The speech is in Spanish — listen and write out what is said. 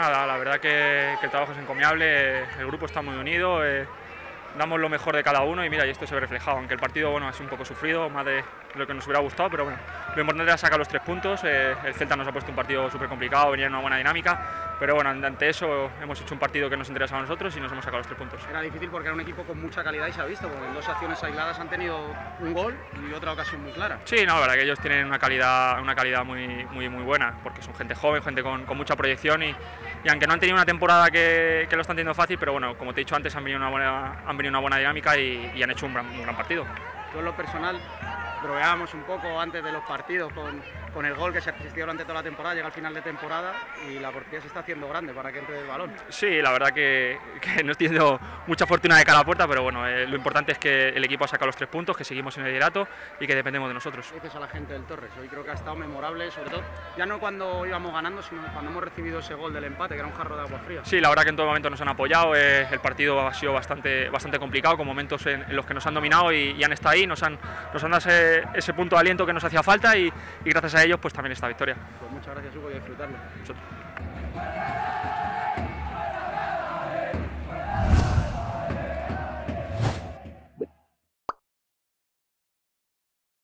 nada, la verdad que el trabajo es encomiable, el grupo está muy unido, damos lo mejor de cada uno y mira, y esto se ve reflejado, aunque el partido bueno, ha sido un poco sufrido, más de lo que nos hubiera gustado, pero bueno, lo importante era sacar los 3 puntos, el Celta nos ha puesto un partido súper complicado, venía en una buena dinámica, pero bueno, ante eso hemos hecho un partido que nos interesaba a nosotros y nos hemos sacado los 3 puntos. Era difícil porque era un equipo con mucha calidad y se ha visto, porque en 2 acciones aisladas han tenido un gol y otra ocasión muy clara. Sí, no, la verdad que ellos tienen una calidad muy buena, porque son gente joven, gente con mucha proyección y aunque no han tenido una temporada que lo están teniendo fácil, pero bueno, como te he dicho antes, han venido una buena dinámica y han hecho un gran partido. Yo en lo personal bromeábamos un poco antes de los partidos con el gol que se asistió durante toda la temporada, llega al final de temporada y la portería se está haciendo grande para que entre el balón. Sí, la verdad que no estoy teniendo mucha fortuna de cara a la puerta, pero bueno, lo importante es que el equipo ha sacado los 3 puntos, que seguimos en el liderato y que dependemos de nosotros. Dices a la gente del Torres, hoy creo que ha estado memorable, sobre todo, ya no cuando íbamos ganando, sino cuando hemos recibido ese gol del empate, que era un jarro de agua fría. Sí, la verdad que en todo momento nos han apoyado, el partido ha sido bastante complicado, con momentos en los que nos han dominado y han estado ahí, nos han dado ese punto de aliento que nos hacía falta y gracias a ellos pues también esta victoria. Pues muchas gracias, Hugo, y a disfrutarlo. Nosotros.